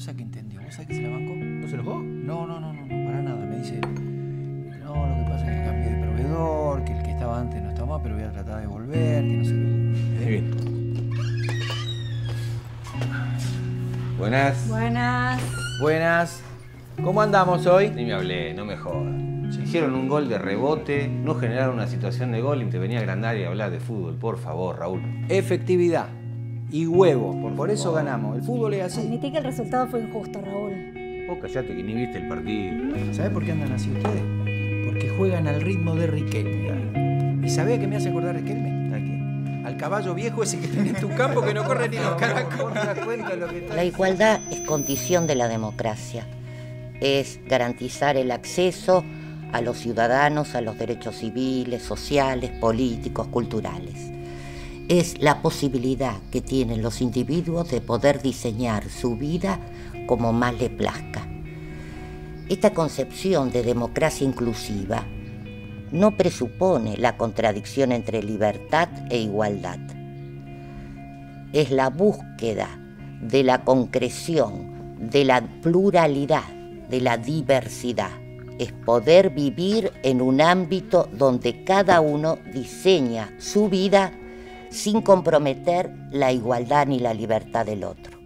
cosa que entendió. ¿Vos sabés que se la bancó? ¿No se enojó? No, para nada. Me dice, no, lo que pasa es que cambié de proveedor, que el que estaba antes no está más, pero voy a tratar de volver, que no sé qué. Bien. Buenas. Buenas. ¿Cómo andamos hoy? Ni me hablé, no me jodas. Hicieron un gol de rebote, no generaron una situación de gol y te venía a agrandar y a hablar de fútbol. Por favor, Raúl. Efectividad y huevo. Por eso ganamos. El fútbol es así. Admití que el resultado fue injusto, Raúl. Vos callate que ni viste el partido. ¿Sabés por qué andan así ustedes? Porque juegan al ritmo de Riquelme. ¿Y sabés qué me hace acordar Riquelme? ¿A qué? Al caballo viejo ese que tenés en tu campo que no corre ni los caracoles. La igualdad es condición de la democracia. Es garantizar el acceso a los ciudadanos a los derechos civiles, sociales, políticos, culturales. Es la posibilidad que tienen los individuos de poder diseñar su vida como más les plazca. Esta concepción de democracia inclusiva no presupone la contradicción entre libertad e igualdad. Es la búsqueda de la concreción, de la pluralidad, de la diversidad. Es poder vivir en un ámbito donde cada uno diseña su vida sin comprometer la igualdad ni la libertad del otro.